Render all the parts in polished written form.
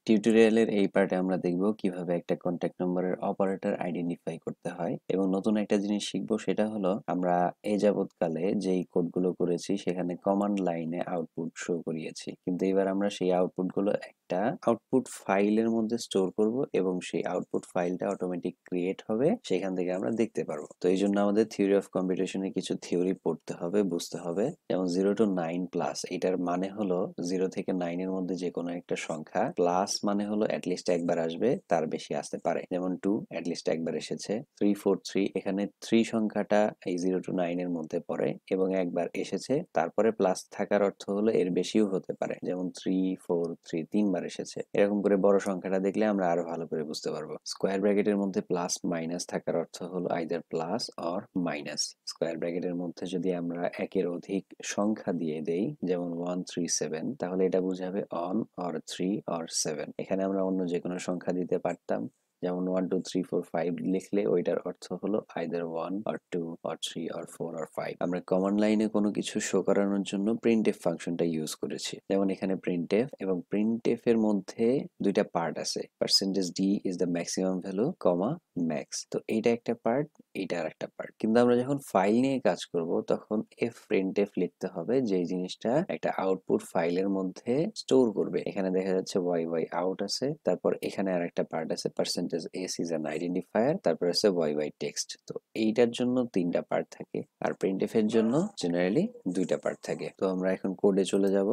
টিউটোরিয়ালের এই পার্টে আমরা দেখব কিভাবে একটা কন্ট্যাক্ট নম্বরের অপারেটর আইডেন্টিফাই করতে হয় এবং নতুন একটা জিনিস শিখবো, সেটা হলো আমরা এ যাবৎকালে যেই কোডগুলো করেছি সেখানে কমান্ড লাইনে আউটপুট শো করিয়েছি, কিন্তু এবার আমরা সেই আউটপুটগুলো একটা আউটপুট ফাইলের মধ্যে স্টোর করব এবং সেই আউটপুট ফাইলটা অটোমেটিক ক্রিয়েট হবে, সেখান থেকে আমরা দেখতে পারবো। তো এই জন্য আমাদের থিওরি অফ কম্পিউটেশনে কিছু থিওরি পড়তে হবে, বুঝতে হবে। যেমন 0 to 9+, এটার মানে হলো 0 থেকে 9 এর মধ্যে যে কোনো একটা সংখ্যা, প্লাস মানে হলো অ্যাটলিস্ট একবার আসবে, তার বেশি আসতে পারে। যেমন 2 অ্যাটলিস্ট একবার এসেছে, 3 4 3, এখানে 3 সংখ্যাটা এই 0 to 9 এর মধ্যে পড়ে এবং একবার এসেছে, তারপরে প্লাস থাকার অর্থ হলো এর বেশিও হতে পারে। যেমন 3 4 3 3বার এসেছে। এরকম করে বড় সংখ্যাটা দেখলে আমরা আরো ভালো করে বুঝতে পারবো। স্কোয়ার ব্র্যাকেটের মধ্যে প্লাস মাইনাস থাকার অর্থ হলো either plus or minus. Square ব্র্যাকেটের মধ্যে যদি আমরা একের অধিক সংখ্যা দিয়ে দেই, যেমন 1 3 7, তাহলে এটা বোঝাবে অন অর 3 অর 7। এখানে আমরা অন্য যে কোনো সংখ্যা দিতে পারতাম, যেমন 1 2 3 4 5 লিখলে ওইটার অর্থ হলো either 1 or 2 or 3 or 4 or 5। আমরা কমান্ড লাইনে কোনো কিছু শো করানোর জন্য প্রিন্টএফ ফাংশনটা ইউজ করেছি। যেমন এখানে প্রিন্টএফ, এবং প্রিন্টএফ এর মধ্যে দুইটা পার্ট আছে, %d is the maximum value, comma max. তো এইটা একটা পার্ট, এইটা আর একটা পার্ট। কিন্তু আমরা যখন ফাইল নিয়ে কাজ করব তখন printf লিখতে হবে, যে জিনিসটা একটা আউটপুট ফাইলের মধ্যে স্টোর করবে। এখানে দেখা যাচ্ছে yy out আছে, তারপর এখানে আর একটা পার্ট আছে %s is an identifier, তারপর আছে yy text। তো এইটার জন্য তিনটা পার্ট থাকে, আর printf এর জন্য জেনারেলি দুইটা পার্ট থাকে। তো আমরা এখন কোডে চলে যাব।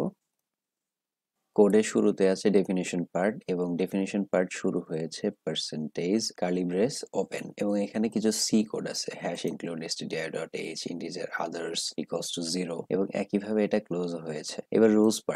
কোডের শুরুতে আছে ডেফিনিশন পার্ট, এবং ডেফিনিশন পার্ট শুরু হয়েছে কার্লি ব্রেস ওপেন, এবং এখানে কিছু সি কোড আছে, hash include stdio.h integer others equals to 0, এবং একইভাবে এটা ক্লোজ হয়েছে। এবার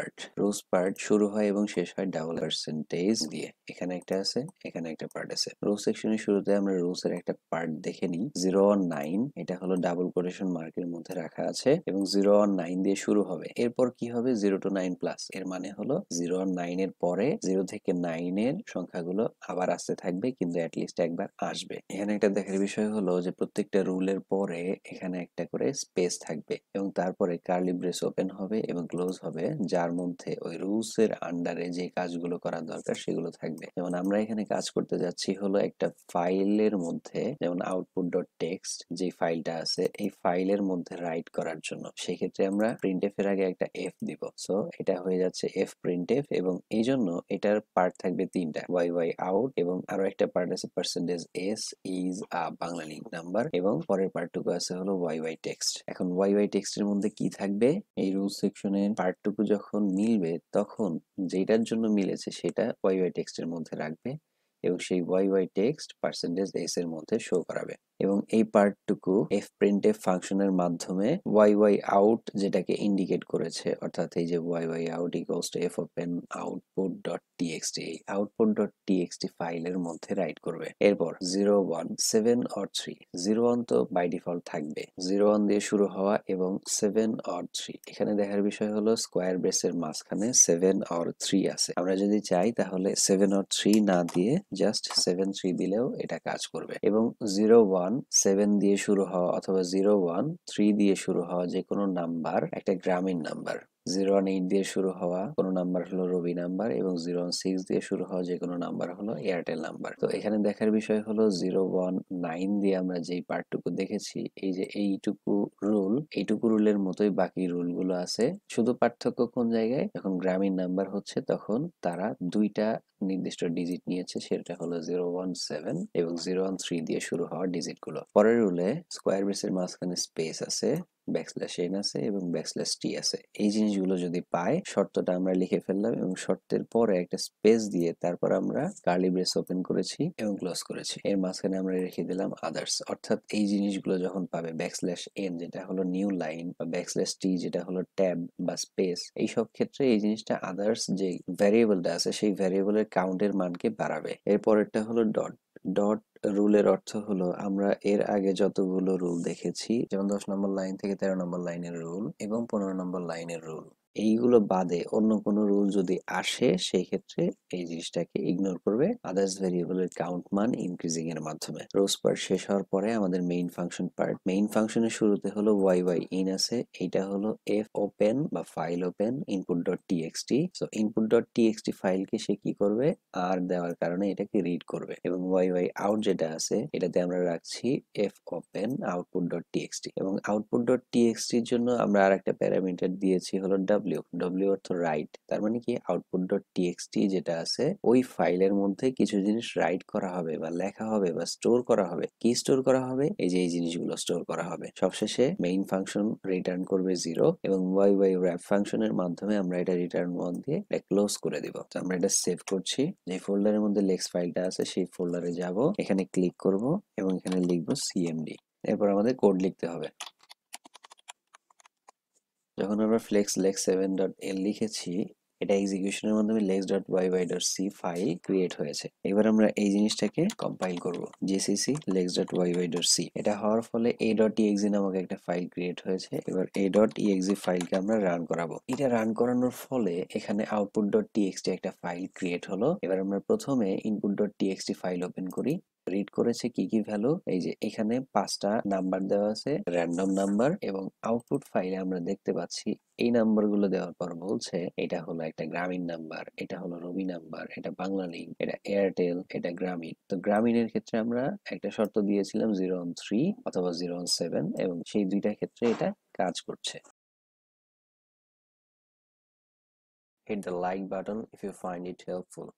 রোজ পার্ট শুরু হয় এবং শেষ হয় ডাবল পার্সেন্টেজ দিয়ে। এখানে একটা আছে, এখানে একটা পার্ট আছে। রোজ সেকশনের শুরুতে আমরা রোজ এর একটা পার্ট দেখে নিই। 0 or 9, এটা হলো ডাবল কোটেশন মার্কের মধ্যে রাখা আছে এবং 0 or 9 দিয়ে শুরু হবে। এরপর কি হবে? 0 to 9+, এর মানে হলো 0 আর 9 এর পরে 0 থেকে 9 এর সংখ্যাগুলো আবার আসতে থাকবে, কিন্তু অ্যাটলিস্ট একবার আসবে। এখানে একটা দেখার বিষয় হলো যে প্রত্যেকটা রুলের পরে এখানে একটা করে স্পেস থাকবে এবং তারপরে কার্লি ব্রেস ওপেন হবে এবং ক্লোজ হবে, যার মধ্যে ওই রুলস এর আন্ডারে যে কাজগুলো করা দরকার সেগুলো থাকবে। যেমন আমরা এখানে কাজ করতে যাচ্ছি হলো একটা ফাইলের মধ্যে, যেমন output.txt যে ফাইলটা আছে, এই ফাইলের মধ্যে রাইট করার জন্য সেক্ষেত্রে আমরা প্রিন্টএফ এর আগে একটা f দিব। সো এটা হয়ে যাচ্ছে f printf, এবং এই জন্য এটার পার্ট থাকবে তিনটা, yy out, এবং আরো একটা পার্ট আছে %s is a Bangla link number, এবং পরের পার্টটুকু আছে হলো yy text। এখন yy text এর মধ্যে কি থাকবে? এই রুল সেকশনের পার্টটুকু যখন মিলবে তখন যেটার জন্য মিলেছে সেটা yy text এর মধ্যে রাখবে এবং সেই yy text %s এর মধ্যে শো করাবে, এবং এই পার্টটুকু fprintf ফাংশনের মাধ্যমে yy out যেটাকে ইন্ডিকেট করেছে, অর্থাৎ এই যে yy out equals to fopen output.txt, এই output.txt ফাইলের মধ্যে রাইট করবে। এরপর 0 1 7 or 3, 0 1 তো বাই ডিফল্ট থাকবে, 0 1 দিয়ে শুরু হওয়া এবং 7 or 3। এখানে দেখার বিষয় হলো স্কোয়ার ব্রেসের মাঝখানে 7 or 3 আছে। আমরা যদি চাই তাহলে 7 or 3 না দিয়ে জাস্ট 7 3 দিলেও এটা কাজ করবে। এবং 0 1 7 দিয়ে শুরু হওয়া অথবা 0 1 3 দিয়ে শুরু হওয়া যে কোনো নাম্বার একটা গ্রামীণ নাম্বার। 0 1 8 দিয়ে শুরু হওয়া কোনো নাম্বার হলো রবি নাম্বার, এবং 0 1 6 দিয়ে শুরু হওয়া যে কোনো নাম্বার হলো এয়ারটেল নাম্বার। তো এখানে দেখার বিষয় হলো 0 1 9 দিয়ে আমরা যেই পার্টটুকু দেখেছি, এই যে এইটুকু রুলের মতোই বাকি রুলগুলো আছে। শুধু পার্থক্য কোন জায়গায়? যখন গ্রামীণ নাম্বার হচ্ছে তখন তারা দুইটা নির্দিষ্ট ডিজিট নিয়েছে, সেটা হলো 0 1 7 এবং 0 1 3 দিয়ে শুরু হওয়া ডিজিট গুলো। পরের রুলে স্কোয়ার ব্রেসের মাঝখানে স্পেস আছে, \n আছে এবং \t আছে। এই জিনিসগুলো যদি পাই, শর্তটা আমরা লিখে ফেললাম এবং শর্তের পরে একটা স্পেস দিয়ে তারপর আমরা কার্লি ব্রেস ওপেন করেছি এবং ক্লোজ করেছি। এর মাঝখানে আমরা রেখে দিলাম আদার্স, অর্থাৎ এই জিনিসগুলো যখন পাবে \n যেটা হলো নিউ লাইন, বা \t যেটা হলো ট্যাব বা স্পেস, এই সব ক্ষেত্রে এই জিনিসটা আদার্স যে ভ্যারিয়েবলটা আছে সেই ভ্যারিয়েবলের কাউন্টের মানকে বাড়াবে। এরপরেরটা হলো ডট রুলের অর্থ হলো আমরা এর আগে যতগুলো রুল দেখেছি, যেমন 10 নম্বর লাইন থেকে 13 নম্বর লাইনের রুল এবং 15 নম্বর লাইনের রুল, এইগুলো বাদে অন্য কোনো রুল যদি আসে সেই ক্ষেত্রে এই জিনিসটাকে ইগনোর করবে আদার্স ভেরিয়েবলের কাউন্ট মান ইনক্রিজিং এর মাধ্যমে। রোজ পার্ট শেষ হওয়ার পরে আমাদের মেইন ফাংশন পার্ট। মেইন ফাংশনের শুরুতে হলো ওয়াই ওয়াই ইন আছে, এইটা হলো এফ ওপেন বা file open input dot TXT. So input dot TXT ফাইলকে সে কি করবে, আর দেওয়ার কারণে এটাকে রিড করবে। এবং ওয়াই ওয়াই আউট যেটা আছে এটাতে আমরা রাখছি F open output dot TXT. এবং আউটপুট ডট টিএক্সটির জন্য আমরা আর একটা প্যারামিটার দিয়েছি হলো ডব্লিউ। ডব্লিউ অর্থ রাইট। তার মানে কি আউটপুট ডট টিএক্সটি যেটা আছে ওই ফাইলের মধ্যে কিছু জিনিস রাইট করা হবে বা লেখা হবে বা স্টোর করা হবে। কি স্টোর করা হবে? এই যে এই জিনিসগুলো স্টোর করা হবে। সবশেষে মেইন ফাংশন রিটার্ন করবে 0 এবং ওয়াই ওয়াই র‍্যাপ ফাংশনের মাধ্যমে আমরা এটা রিটার্ন 1 দিয়ে এটা ক্লোজ করে দিব। তো আমরা এটা সেভ করছি। যে ফোল্ডারের মধ্যে লেক্স ফাইলটা আছে সেই ফোল্ডারে যাব, এখানে ক্লিক করব এবং এখানে লিখব সিএমডি। এরপর আমাদের কোড লিখতে হবে। যখন আমরা ফ্লেক্স লেক্স 7.l লিখেছি, এটা এক্সিকিউশনের মাধ্যমে lex.yy.c ফাইল ক্রিয়েট হয়েছে। এবার আমরা এই জিনিসটাকে কম্পাইল করব। GCC lex.yy.c। এটা হওয়ার ফলে a.exe নামক একটা ফাইল ক্রিয়েট হয়েছে। এবার a.exe ফাইলকে আমরা রান করাবো। এটা রান করানোর ফলে এখানে output.txt একটা ফাইল ক্রিয়েট হলো। এবার আমরা প্রথমে input.txt ফাইল ওপেন করি। রিড করেছে কি কি ভ্যালু, এই যে এখানে 5টা নাম্বার দেওয়া আছে, র্যান্ডম নাম্বার। এবং আউটপুট ফাইলে আমরা দেখতে পাচ্ছি এই নাম্বারগুলো দেওয়ার পর বলছে এটা হলো একটা গ্রামীণ নাম্বার, এটা হলো রবি নাম্বার, এটা বাংলা লিংক, এটা এয়ারটেল, এটা গ্রামীণ। তো গ্রামীণের ক্ষেত্রে আমরা একটা শর্ত দিয়েছিলাম 0 on 3 অথবা 0 on 7 এবং সেই দুইটা ক্ষেত্রে এটা কাজ করছে। Hit the like button if you find it helpful.